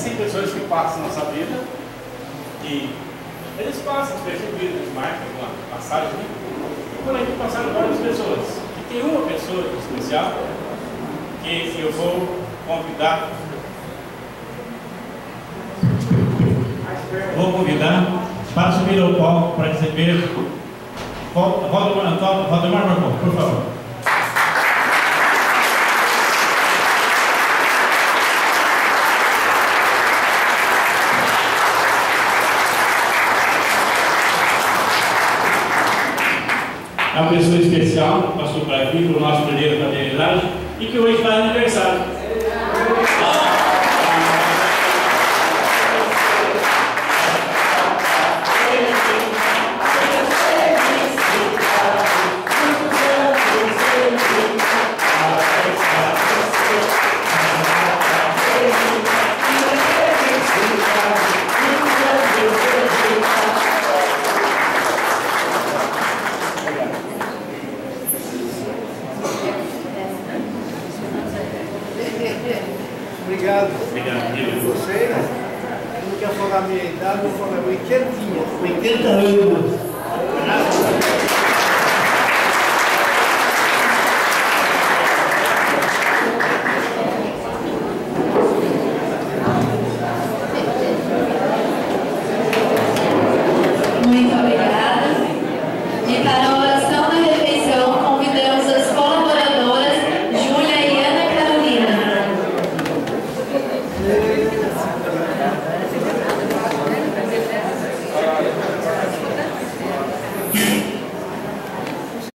existem pessoas que passam na nossa vida e eles passam despercebidos, eles marcam uma passagem, né? Por aqui passaram várias pessoas. E tem uma pessoa especial que eu vou convidar. Vou convidar para subir ao palco para receber Valdemar Marcon, por favor. É uma pessoa especial, passou por aqui para o nosso primeiro fraternidade e que hoje faz aniversário. Obrigado. Obrigado, vocês. Eu não quero falar a minha idade, eu vou falar 80 anos.